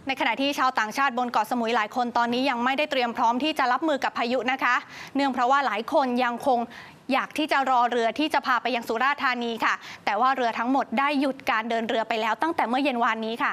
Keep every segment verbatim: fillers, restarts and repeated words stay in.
ในขณะที่ชาวต่างชาติบนเกาะสมุยหลายคนตอนนี้ยังไม่ได้เตรียมพร้อมที่จะรับมือกับพายุนะคะ เนื่องเพราะว่าหลายคนยังคงอยากที่จะรอเรือที่จะพาไปยังสุราษฎร์ธานีค่ะแต่ว่าเรือทั้งหมดได้หยุดการเดินเรือไปแล้วตั้งแต่เมื่อเย็นวานนี้ค่ะ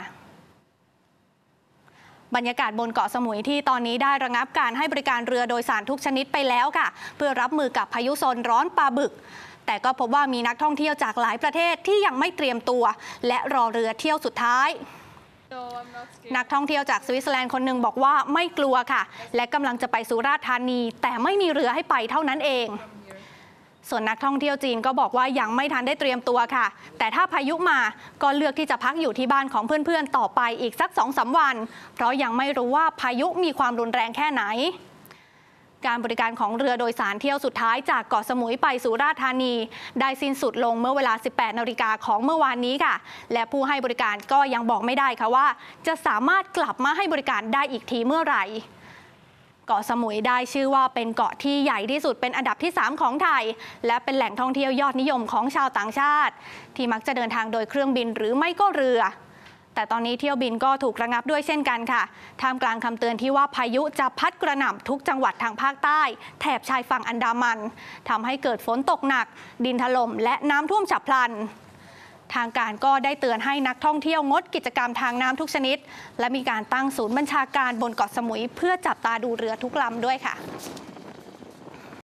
บรรยากาศบนเกาะสมุยที่ตอนนี้ได้ระงับการให้บริการเรือโดยสารทุกชนิดไปแล้วค่ะเพื่อรับมือกับพายุโซนร้อนปลาบึกแต่ก็พบว่ามีนักท่องเที่ยวจากหลายประเทศที่ยังไม่เตรียมตัวและรอเรือเที่ยวสุดท้ายนักท่องเที่ยวจากสวิตเซอร์แลนด์คนหนึ่งบอกว่าไม่กลัวค่ะและกำลังจะไปสุราษฎร์ธานีแต่ไม่มีเรือให้ไปเท่านั้นเองส่วนนักท่องเที่ยวจีนก็บอกว่ายังไม่ทันได้เตรียมตัวค่ะแต่ถ้าพายุมาก็เลือกที่จะพักอยู่ที่บ้านของเพื่อนๆต่อไปอีกสัก สองถึงสาม วันเพราะยังไม่รู้ว่าพายุมีความรุนแรงแค่ไหนการบริการของเรือโดยสารเที่ยวสุดท้ายจากเกาะสมุยไปสุราษฎร์ธานีได้สิ้นสุดลงเมื่อเวลา สิบแปดนาฬิกาของเมื่อวานนี้ค่ะและผู้ให้บริการก็ยังบอกไม่ได้ค่ะว่าจะสามารถกลับมาให้บริการได้อีกทีเมื่อไหร่เกาะสมุยได้ชื่อว่าเป็นเกาะที่ใหญ่ที่สุดเป็นอันดับที่สามของไทยและเป็นแหล่งท่องเที่ยวยอดนิยมของชาวต่างชาติที่มักจะเดินทางโดยเครื่องบินหรือไม่ก็เรือแต่ตอนนี้เที่ยวบินก็ถูกระงับด้วยเช่นกันค่ะท่ามกลางคำเตือนที่ว่าพายุจะพัดกระหน่ำทุกจังหวัดทางภาคใต้แถบชายฝั่งอันดามันทำให้เกิดฝนตกหนักดินถล่มและน้ำท่วมฉับพลันทางการก็ได้เตือนให้นักท่องเที่ยวงดกิจกรรมทางน้ำทุกชนิดและมีการตั้งศูนย์บัญชาการบนเกาะสมุยเพื่อจับตาดูเรือทุกลำด้วยค่ะ